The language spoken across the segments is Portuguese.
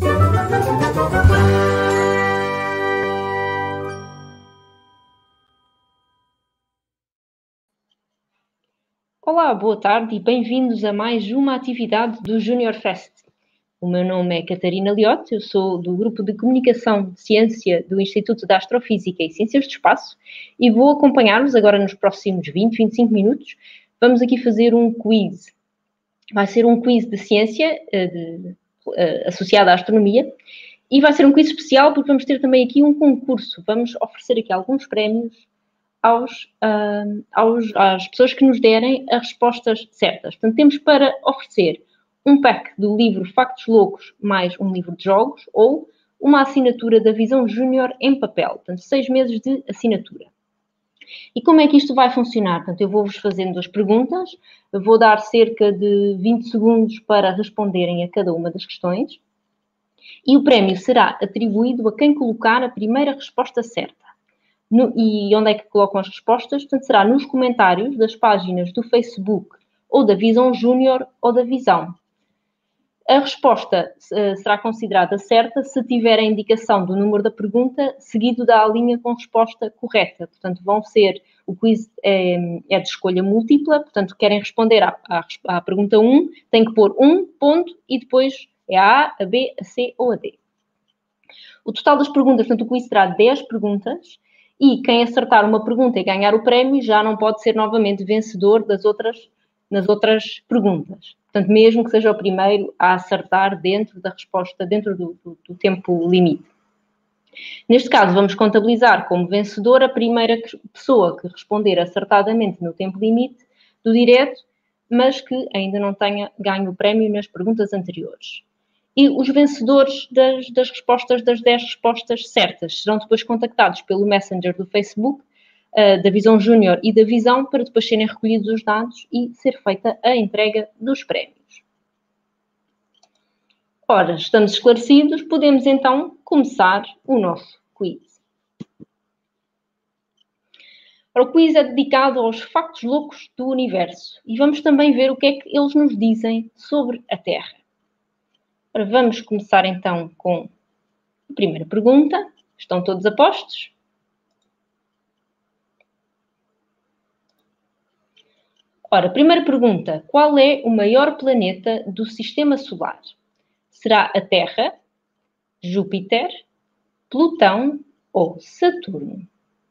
Olá, boa tarde e bem-vindos a mais uma atividade do Junior Fest. O meu nome é Catarina Liotte, eu sou do Grupo de Comunicação de Ciência do Instituto de Astrofísica e Ciências do Espaço e vou acompanhar-vos agora nos próximos 20-25 minutos. Vamos aqui fazer um quiz. Vai ser um quiz de ciência associado à astronomia e vai ser um quiz especial porque vamos ter também aqui um concurso. Vamos oferecer aqui alguns prémios às pessoas que nos derem as respostas certas. Portanto, temos para oferecer um pack do livro Factos Loucos mais um livro de jogos ou uma assinatura da Visão Júnior em papel. Portanto, 6 meses de assinatura. E como é que isto vai funcionar? Portanto, eu vou-vos fazendo as perguntas, vou dar cerca de 20 segundos para responderem a cada uma das questões e o prémio será atribuído a quem colocar a primeira resposta certa. E onde é que colocam as respostas? Portanto, será nos comentários das páginas do Facebook ou da Visão Júnior ou da Visão. A resposta será considerada certa se tiver a indicação do número da pergunta seguido da linha com resposta correta. Portanto, o quiz é de escolha múltipla, portanto, querem responder à pergunta 1, têm que pôr um ponto e depois é a A, a B, a C ou a D. O total das perguntas, portanto, o quiz terá 10 perguntas e quem acertar uma pergunta e ganhar o prémio já não pode ser novamente vencedor nas outras perguntas. Portanto, mesmo que seja o primeiro a acertar dentro da resposta, dentro do tempo limite. Neste caso, vamos contabilizar como vencedor a primeira pessoa que responder acertadamente no tempo limite do direto, mas que ainda não tenha ganho o prémio nas perguntas anteriores. E os vencedores das 10 respostas certas serão depois contactados pelo Messenger do Facebook, da Visão Júnior e da Visão, para depois serem recolhidos os dados e ser feita a entrega dos prémios. Ora, estamos esclarecidos, podemos então começar o nosso quiz. Ora, o quiz é dedicado aos factos loucos do universo e vamos também ver o que é que eles nos dizem sobre a Terra. Ora, vamos começar então com a primeira pergunta. Estão todos a postos? Ora, primeira pergunta. Qual é o maior planeta do Sistema Solar? Será a Terra, Júpiter, Plutão ou Saturno?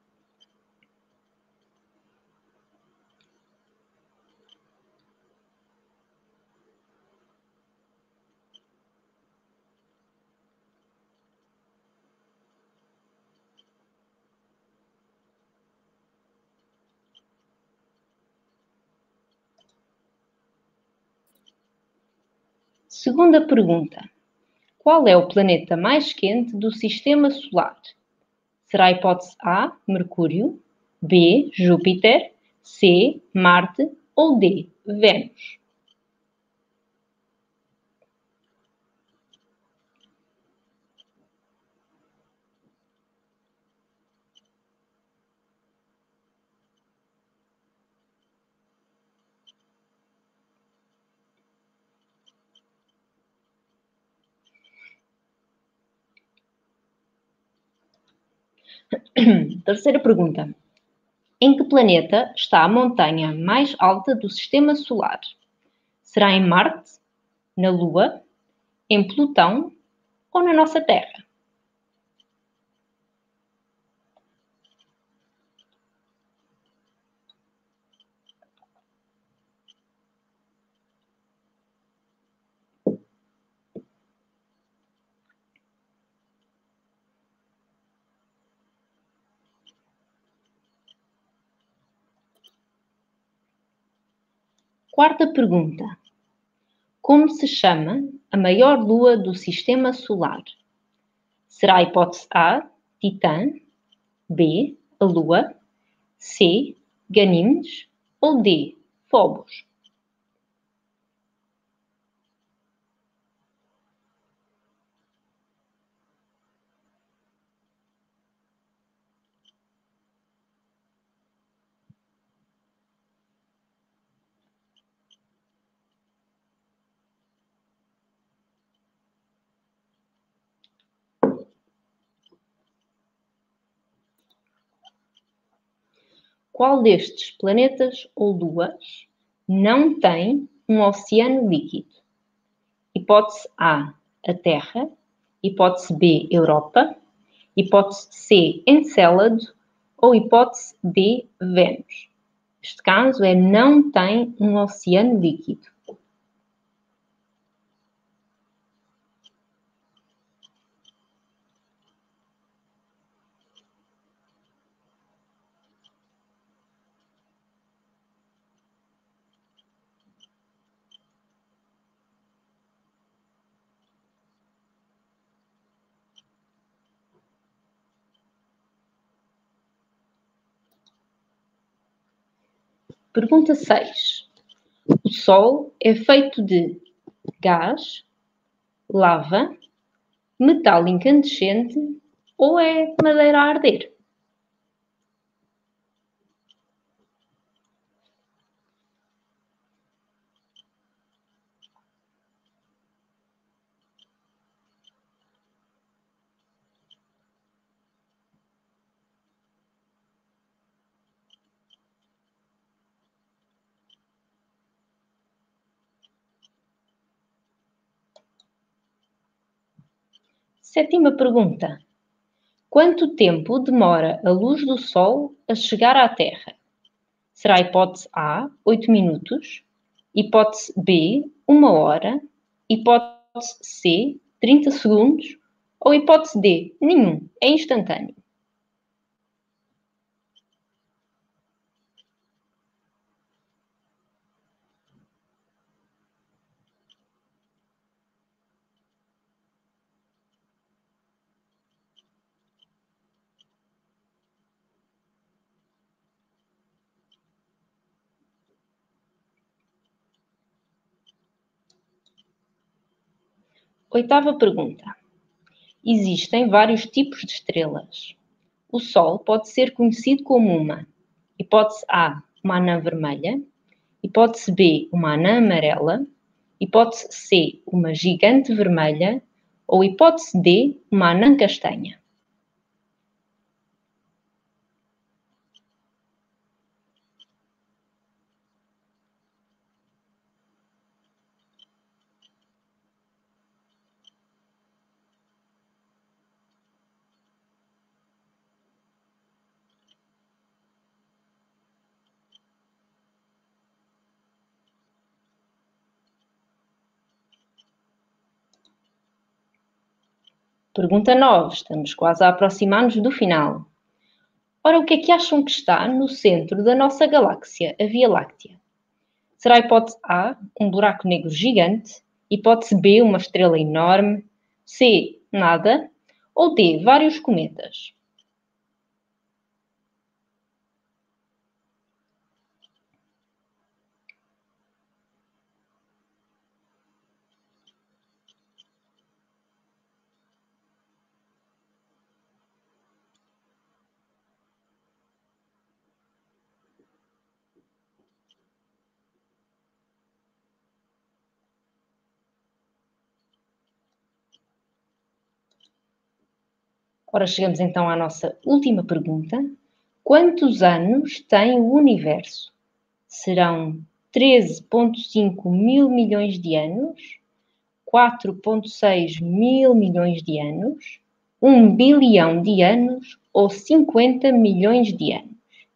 Segunda pergunta. Qual é o planeta mais quente do Sistema Solar? Será a hipótese A, Mercúrio, B, Júpiter, C, Marte ou D, Vênus? Terceira pergunta. Em que planeta está a montanha mais alta do Sistema Solar? Será em Marte, na Lua, em Plutão ou na nossa Terra? Quarta pergunta. Como se chama a maior lua do Sistema Solar? Será a hipótese A, Titã, B, a Lua, C, Ganímedes ou D, Phobos? qual destes planetas ou luas não tem um oceano líquido? Hipótese A, a Terra. Hipótese B, Europa. Hipótese C, Encélado. Ou hipótese D, Vênus. Este caso é não tem um oceano líquido. Pergunta 6. O Sol é feito de gás, lava, metal incandescente ou é madeira a arder? Sétima pergunta. Quanto tempo demora a luz do Sol a chegar à Terra? Será a hipótese A, 8 minutos, hipótese B, 1 hora, hipótese C, 30 segundos ou hipótese D, nenhum, é instantâneo. Oitava pergunta. Existem vários tipos de estrelas. O Sol pode ser conhecido como uma hipótese A, uma anã vermelha, hipótese B, uma anã amarela, hipótese C, uma gigante vermelha ou hipótese D, uma anã castanha. Pergunta 9. Estamos quase a aproximar-nos do final. Ora, o que é que acham que está no centro da nossa galáxia, a Via Láctea? Será a hipótese A, um buraco negro gigante, hipótese B, uma estrela enorme, C, nada, ou D, vários cometas? Ora, chegamos então à nossa última pergunta. Quantos anos tem o universo? Serão 13,5 mil milhões de anos, 4,6 mil milhões de anos, 1 bilhão de anos ou 50 milhões de anos?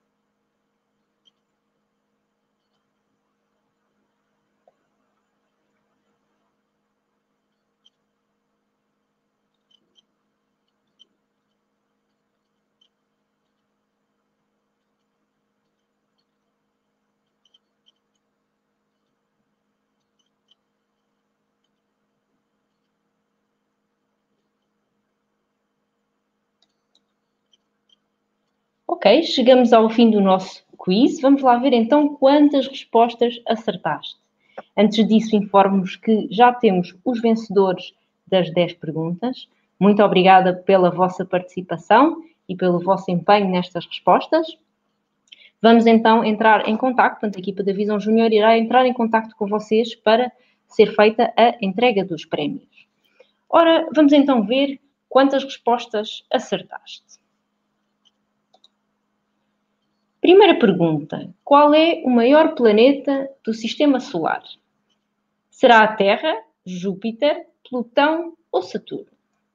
Ok, chegamos ao fim do nosso quiz. Vamos lá ver então quantas respostas acertaste. Antes disso, informo-vos que já temos os vencedores das 10 perguntas. Muito obrigada pela vossa participação e pelo vosso empenho nestas respostas. Vamos então entrar em contacto, portanto, a equipa da Visão Júnior irá entrar em contacto com vocês para ser feita a entrega dos prémios. Ora, vamos então ver quantas respostas acertaste. Primeira pergunta. Qual é o maior planeta do Sistema Solar? Será a Terra, Júpiter, Plutão ou Saturno?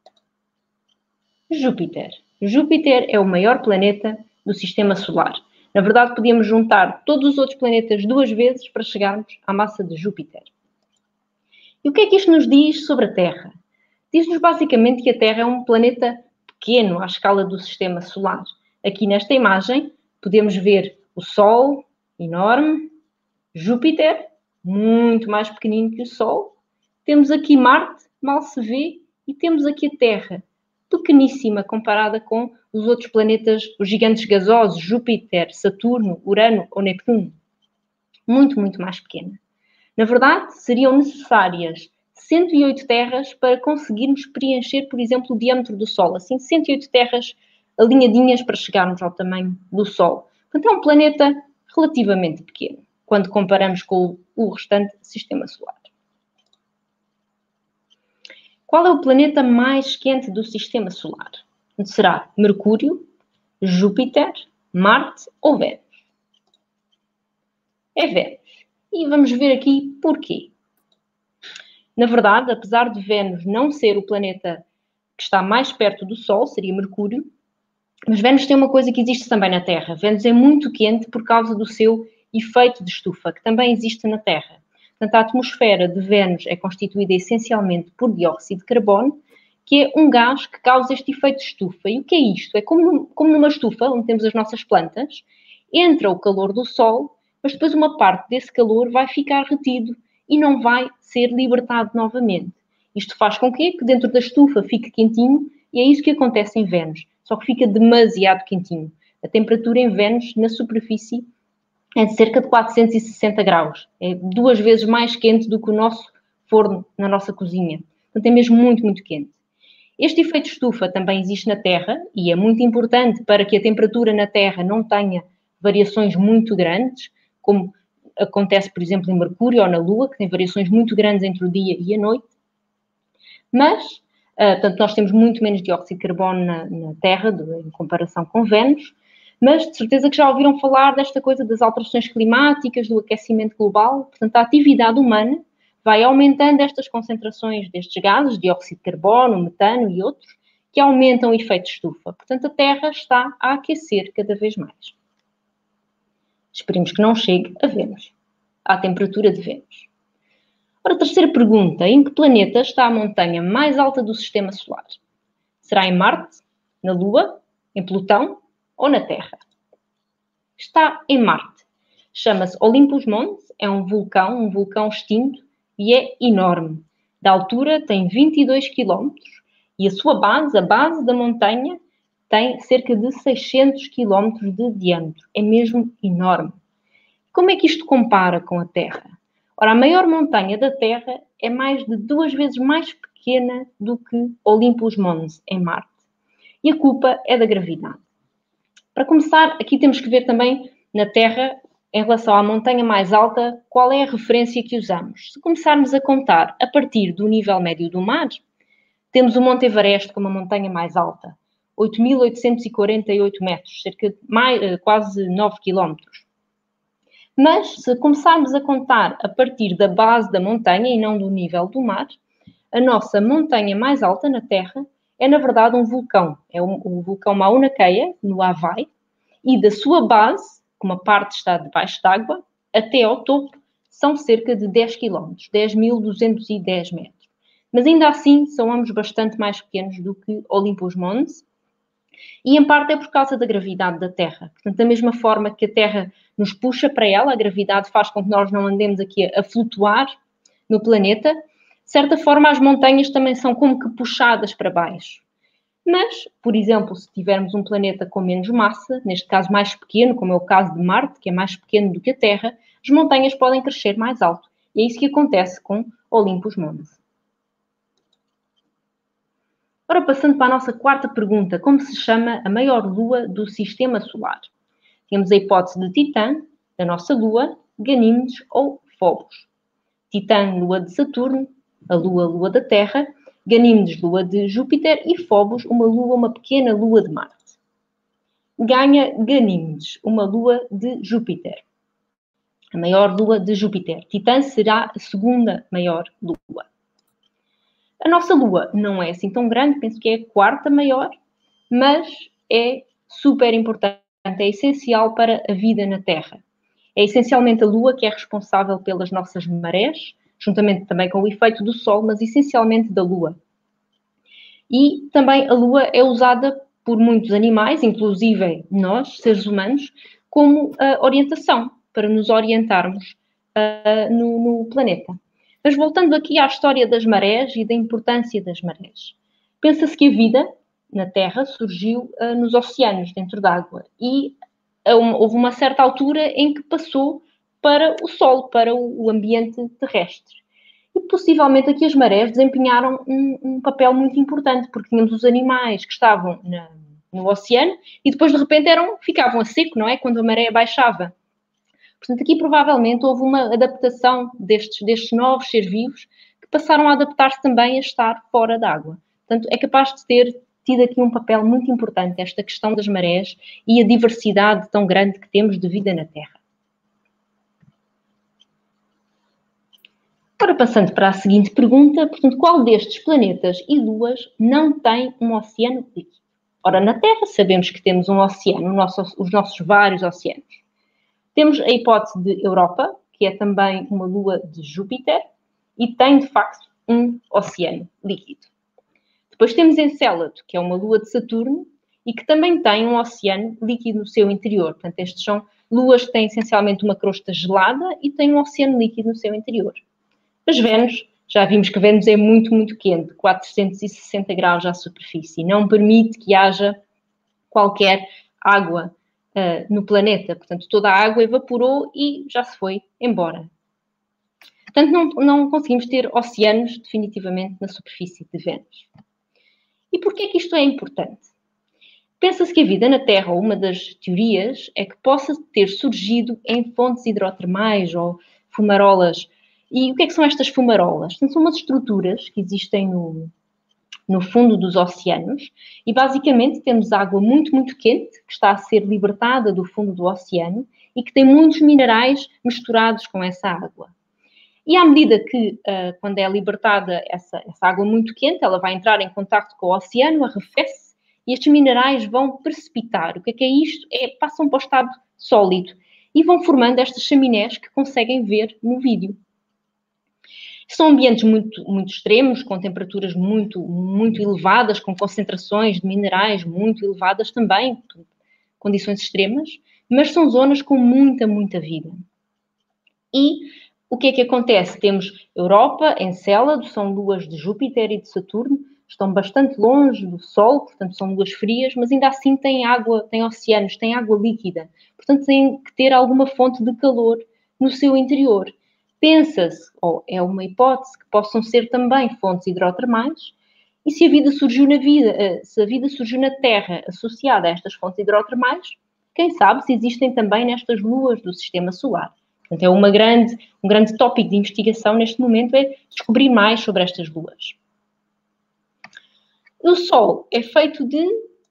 Júpiter. Júpiter é o maior planeta do Sistema Solar. Na verdade, podíamos juntar todos os outros planetas 2 vezes para chegarmos à massa de Júpiter. E o que é que isto nos diz sobre a Terra? Diz-nos basicamente que a Terra é um planeta pequeno à escala do Sistema Solar. Aqui nesta imagem podemos ver o Sol, enorme, Júpiter, muito mais pequenino que o Sol. Temos aqui Marte, mal se vê, e temos aqui a Terra, pequeníssima comparada com os outros planetas, os gigantes gasosos, Júpiter, Saturno, Urano ou Neptuno. Muito, muito mais pequena. Na verdade, seriam necessárias 108 terras para conseguirmos preencher, por exemplo, o diâmetro do Sol. Assim, 108 terras alinhadinhas para chegarmos ao tamanho do Sol. Portanto, é um planeta relativamente pequeno, quando comparamos com o restante sistema solar. Qual é o planeta mais quente do sistema solar? Será Mercúrio, Júpiter, Marte ou Vênus? É Vênus. E vamos ver aqui porquê. Na verdade, apesar de Vênus não ser o planeta que está mais perto do Sol, seria Mercúrio, mas Vênus tem uma coisa que existe também na Terra. Vênus é muito quente por causa do seu efeito de estufa, que também existe na Terra. Portanto, a atmosfera de Vênus é constituída essencialmente por dióxido de carbono, que é um gás que causa este efeito de estufa. E o que é isto? É como numa estufa, onde temos as nossas plantas, entra o calor do Sol, mas depois uma parte desse calor vai ficar retido e não vai ser libertado novamente. Isto faz com que dentro da estufa fique quentinho e é isso que acontece em Vênus, só que fica demasiado quentinho. A temperatura em Vênus, na superfície, é de cerca de 460 graus. É 2 vezes mais quente do que o nosso forno na nossa cozinha. Portanto, é mesmo muito, muito quente. Este efeito estufa também existe na Terra e é muito importante para que a temperatura na Terra não tenha variações muito grandes, como acontece, por exemplo, em Mercúrio ou na Lua, que tem variações muito grandes entre o dia e a noite. Mas, portanto, nós temos muito menos dióxido de carbono na Terra em comparação com Vênus, mas de certeza que já ouviram falar desta coisa das alterações climáticas, do aquecimento global. Portanto, a atividade humana vai aumentando estas concentrações destes gases, dióxido de carbono, metano e outros, que aumentam o efeito estufa. Portanto, a Terra está a aquecer cada vez mais. Esperemos que não chegue a Vênus, à temperatura de Vênus. Ora, terceira pergunta. Em que planeta está a montanha mais alta do Sistema Solar? Será em Marte, na Lua, em Plutão ou na Terra? Está em Marte. Chama-se Olympus Mons, é um vulcão extinto e é enorme. Da altura tem 22 km e a sua base, a base da montanha, tem cerca de 600 km de diâmetro. É mesmo enorme. Como é que isto compara com a Terra? Ora, a maior montanha da Terra é mais de 2 vezes mais pequena do que Olympus Mons, em Marte. E a culpa é da gravidade. Para começar, aqui temos que ver também na Terra, em relação à montanha mais alta, qual é a referência que usamos. Se começarmos a contar a partir do nível médio do mar, temos o Monte Everest como a montanha mais alta, 8.848 metros, quase 9 quilómetros. Mas, se começarmos a contar a partir da base da montanha e não do nível do mar, a nossa montanha mais alta na Terra é, na verdade, um vulcão. É o vulcão Mauna Kea, no Havaí, e da sua base, que uma parte está debaixo d'água, até ao topo, são cerca de 10 km, 10.210 metros. Mas ainda assim, são ambos bastante mais pequenos do que Olympus Mons, e em parte é por causa da gravidade da Terra. Portanto, da mesma forma que a Terra nos puxa para ela, a gravidade faz com que nós não andemos aqui a flutuar no planeta, de certa forma as montanhas também são como que puxadas para baixo. Mas, por exemplo, se tivermos um planeta com menos massa, neste caso mais pequeno, como é o caso de Marte, que é mais pequeno do que a Terra, as montanhas podem crescer mais alto. E é isso que acontece com Olympus Mons. Ora, passando para a nossa quarta pergunta, como se chama a maior lua do Sistema Solar? Temos a hipótese de Titã, da nossa Lua, Ganímedes ou Phobos. Titã, lua de Saturno, a lua da Terra, Ganímedes, lua de Júpiter e Phobos, uma pequena lua de Marte. ganha Ganímedes, uma lua de Júpiter. A maior lua de Júpiter. Titã será a segunda maior lua. A nossa lua não é assim tão grande, penso que é a quarta maior, mas é super importante, é essencial para a vida na Terra. É essencialmente a lua que é responsável pelas nossas marés, juntamente também com o efeito do Sol, mas essencialmente da lua. E também a lua é usada por muitos animais, inclusive nós, seres humanos, como orientação, para nos orientarmos no planeta. Mas voltando aqui à história das marés e da importância das marés. Pensa-se que a vida na Terra surgiu nos oceanos, dentro d'água, e houve uma certa altura em que passou para o Sol, para o ambiente terrestre. E possivelmente aqui as marés desempenharam um papel muito importante, porque tínhamos os animais que estavam no oceano e depois de repente ficavam a seco, não é? Quando a maré baixava. Portanto, aqui provavelmente houve uma adaptação destes novos seres vivos que passaram a adaptar-se também a estar fora d'água. Portanto, é capaz de ter tido aqui um papel muito importante esta questão das marés e a diversidade tão grande que temos de vida na Terra. Agora, passando para a seguinte pergunta, portanto, qual destes planetas e luas não tem um oceano líquido? Ora, na Terra sabemos que temos um oceano, os nossos vários oceanos. Temos a hipótese de Europa, que é também uma lua de Júpiter, e tem, de facto, um oceano líquido. Depois temos Encélado, que é uma lua de Saturno, e que também tem um oceano líquido no seu interior. Portanto, estes são luas que têm essencialmente uma crosta gelada e têm um oceano líquido no seu interior. Mas Vênus, já vimos que Vênus é muito, muito quente, 460 graus à superfície. Não permite que haja qualquer água no planeta. Portanto, toda a água evaporou e já se foi embora. Portanto, não conseguimos ter oceanos definitivamente na superfície de Vênus. E porquê é que isto é importante? Pensa-se que a vida na Terra, ou uma das teorias, é que possa ter surgido em fontes hidrotermais ou fumarolas. E o que é que são estas fumarolas? São umas estruturas que existem no fundo dos oceanos e basicamente temos água muito, muito quente que está a ser libertada do fundo do oceano e que tem muitos minerais misturados com essa água. E à medida que, quando é libertada essa água muito quente, ela vai entrar em contato com o oceano, arrefece e estes minerais vão precipitar. O que é isto? Passam para o estado sólido e vão formando estas chaminés que conseguem ver no vídeo. São ambientes muito, muito extremos, com temperaturas muito, muito elevadas, com concentrações de minerais muito elevadas também, condições extremas, mas são zonas com muita, muita vida. E o que é que acontece? Temos Europa, Encélado, são luas de Júpiter e de Saturno, estão bastante longe do Sol, portanto são luas frias, mas ainda assim têm água, têm oceanos, têm água líquida. Portanto têm que ter alguma fonte de calor no seu interior. Pensa-se, ou é uma hipótese, que possam ser também fontes hidrotermais, e se a vida surgiu na Terra associada a estas fontes hidrotermais, quem sabe se existem também nestas luas do Sistema Solar. Portanto, é um grande tópico de investigação neste momento, é descobrir mais sobre estas luas. O Sol é feito de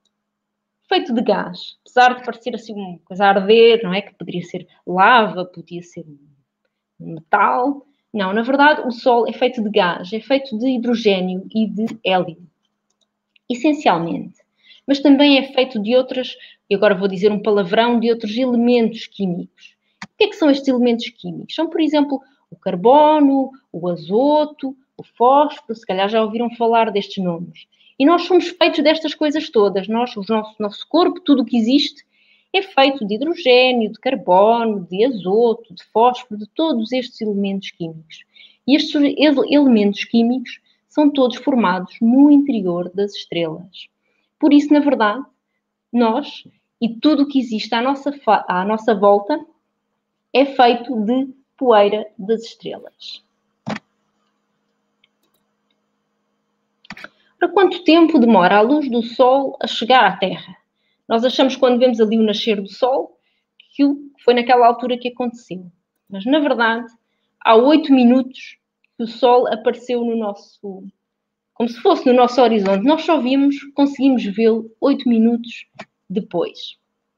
gás, apesar de parecer assim uma coisa a arder, não é? Que poderia ser lava, podia ser metal. Não, na verdade, o Sol é feito de gás, é feito de hidrogênio e de hélio, essencialmente. Mas também é feito de outras, e agora vou dizer um palavrão, de outros elementos químicos. O que é que são estes elementos químicos? São, por exemplo, o carbono, o azoto, o fósforo, se calhar já ouviram falar destes nomes. E nós somos feitos destas coisas todas. Nosso corpo, tudo o que existe, é feito de hidrogênio, de carbono, de azoto, de fósforo, de todos estes elementos químicos. E estes elementos químicos são todos formados no interior das estrelas. Por isso, na verdade, nós e tudo o que existe à nossa volta é feito de poeira das estrelas. Para quanto tempo demora a luz do Sol a chegar à Terra? Nós achamos que quando vemos ali o nascer do Sol, que foi naquela altura que aconteceu. Mas, na verdade, há 8 minutos que o Sol apareceu como se fosse no nosso horizonte. Nós só conseguimos vê-lo 8 minutos depois.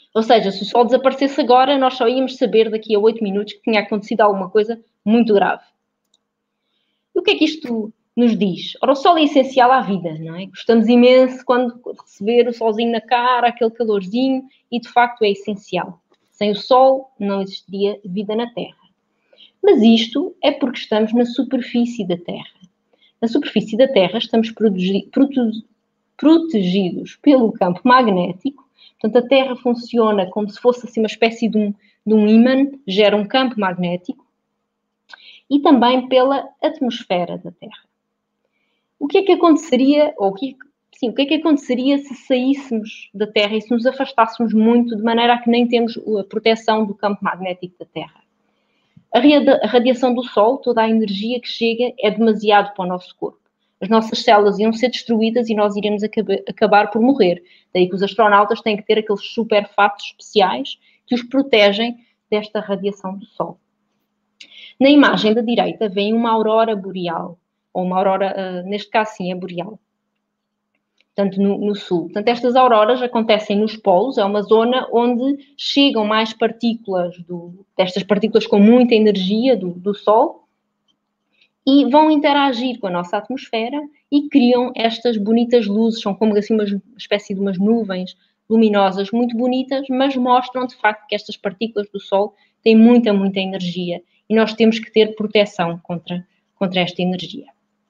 Ou seja, se o Sol desaparecesse agora, nós só íamos saber daqui a 8 minutos que tinha acontecido alguma coisa muito grave. E o que é que isto nos diz? Ora, o Sol é essencial à vida, não é? Gostamos imenso quando receber o solzinho na cara, aquele calorzinho, e de facto é essencial. Sem o Sol não existiria vida na Terra. Mas isto é porque estamos na superfície da Terra. Na superfície da Terra estamos protegidos pelo campo magnético. Portanto, a Terra funciona como se fosse assim, uma espécie de um ímã, gera um campo magnético, e também pela atmosfera da Terra. O que é que aconteceria, o que é que aconteceria se saíssemos da Terra e se nos afastássemos muito, de maneira a que nem temos a proteção do campo magnético da Terra? A radiação do Sol, toda a energia que chega, é demasiado para o nosso corpo. As nossas células iam ser destruídas e nós iremos acabar por morrer. Daí que os astronautas têm que ter aqueles super fatos especiais que os protegem desta radiação do Sol. Na imagem da direita vem uma aurora boreal, ou uma aurora, neste caso sim, é boreal. Portanto, no sul. Portanto, estas auroras acontecem nos polos, é uma zona onde chegam mais partículas, destas partículas com muita energia do Sol, e vão interagir com a nossa atmosfera e criam estas bonitas luzes, são como assim uma espécie de umas nuvens luminosas muito bonitas, mas mostram de facto que estas partículas do Sol têm muita, muita energia e nós temos que ter proteção contra esta energia.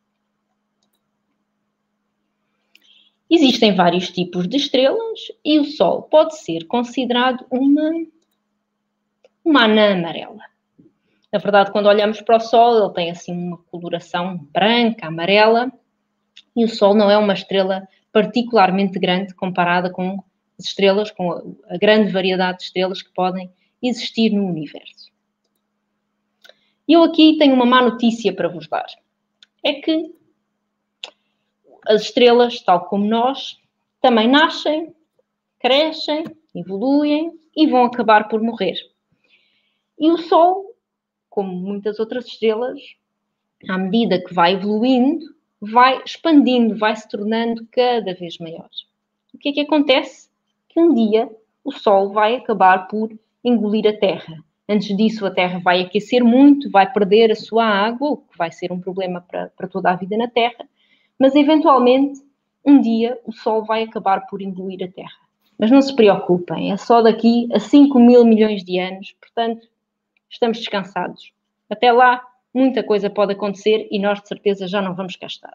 Existem vários tipos de estrelas e o Sol pode ser considerado uma anã amarela. Na verdade, quando olhamos para o Sol, ele tem assim uma coloração branca, amarela, e o Sol não é uma estrela particularmente grande comparada com as estrelas, com a grande variedade de estrelas que podem existir no universo. E eu aqui tenho uma má notícia para vos dar. É que as estrelas, tal como nós, também nascem, crescem, evoluem e vão acabar por morrer. E o Sol, como muitas outras estrelas, à medida que vai evoluindo, vai expandindo, vai se tornando cada vez maior. O que é que acontece? Que um dia o Sol vai acabar por engolir a Terra. Antes disso, a Terra vai aquecer muito, vai perder a sua água, o que vai ser um problema para toda a vida na Terra, mas eventualmente, um dia, o Sol vai acabar por engolir a Terra. Mas não se preocupem, é só daqui a 5 mil milhões de anos, portanto, estamos descansados. Até lá, muita coisa pode acontecer e nós, de certeza, já não vamos cá estar.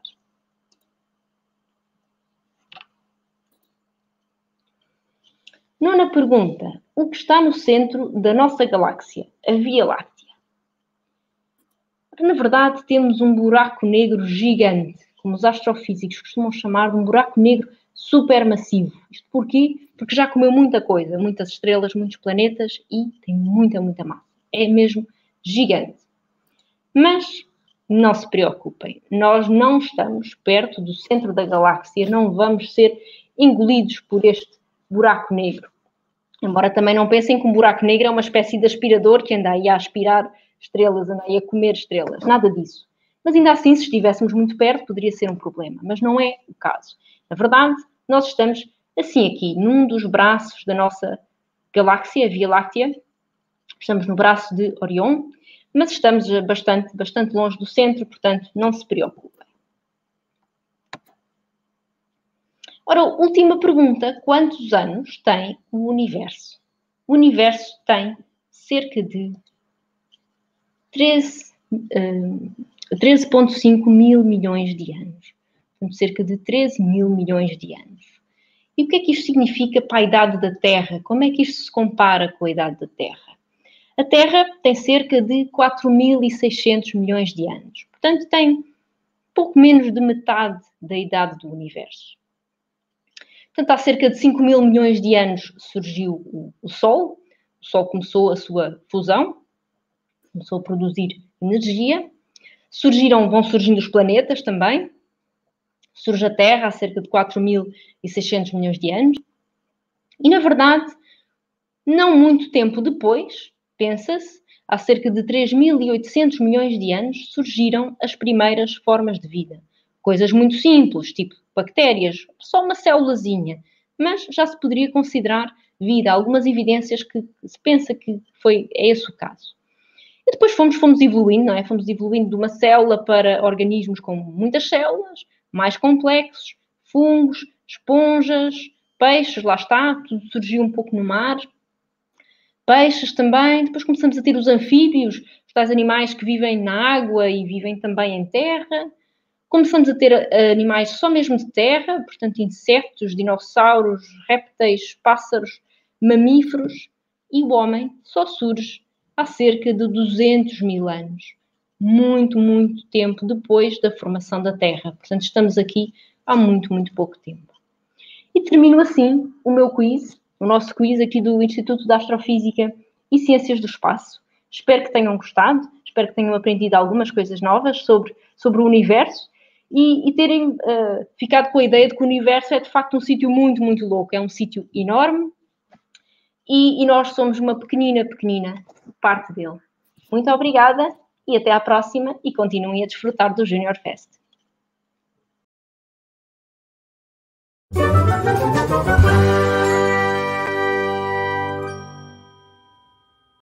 Nona pergunta. O que está no centro da nossa galáxia, a Via Láctea? Na verdade, temos um buraco negro gigante, como os astrofísicos costumam chamar de um buraco negro supermassivo. Isto porquê? Porque já comeu muita coisa, muitas estrelas, muitos planetas e tem muita, muita massa. É mesmo gigante. Mas não se preocupem, nós não estamos perto do centro da galáxia, não vamos ser engolidos por este buraco negro. Embora também não pensem que um buraco negro é uma espécie de aspirador que anda aí a aspirar estrelas, anda aí a comer estrelas. Nada disso. Mas ainda assim, se estivéssemos muito perto, poderia ser um problema. Mas não é o caso. Na verdade, nós estamos assim aqui, num dos braços da nossa galáxia, a Via Láctea. Estamos no braço de Orion, mas estamos bastante longe do centro, portanto, não se preocupem. Ora, última pergunta. Quantos anos tem o Universo? O Universo tem cerca de 13,5 mil milhões de anos. Portanto, cerca de 13 mil milhões de anos. E o que é que isto significa para a idade da Terra? Como é que isto se compara com a idade da Terra? A Terra tem cerca de 4.600 milhões de anos. Portanto, tem pouco menos de metade da idade do Universo. Portanto, há cerca de 5 mil milhões de anos surgiu o Sol. O Sol começou a sua fusão, começou a produzir energia. Vão surgindo os planetas também. Surge a Terra há cerca de 4.600 milhões de anos. E, na verdade, não muito tempo depois, pensa-se, há cerca de 3.800 milhões de anos, surgiram as primeiras formas de vida. Coisas muito simples, tipo bactérias, só uma célulazinha, mas já se poderia considerar devido a algumas evidências que se pensa que é esse o caso. E depois fomos evoluindo, não é? Fomos evoluindo de uma célula para organismos com muitas células, mais complexos, fungos, esponjas, peixes, lá está, tudo surgiu um pouco no mar. Peixes também, depois começamos a ter os anfíbios, os tais animais que vivem na água e vivem também em terra. Começamos a ter animais só mesmo de terra, portanto insetos, dinossauros, répteis, pássaros, mamíferos, e o homem só surge há cerca de 200 mil anos. Muito, muito tempo depois da formação da Terra. Portanto, estamos aqui há muito, muito pouco tempo. E termino assim o meu quiz, o nosso quiz aqui do Instituto de Astrofísica e Ciências do Espaço. Espero que tenham gostado, espero que tenham aprendido algumas coisas novas sobre o universo e terem ficado com a ideia de que o universo é de facto um sítio muito, muito louco. É um sítio enorme e nós somos uma pequenina parte dele. Muito obrigada e até à próxima e continuem a desfrutar do Junior Fest.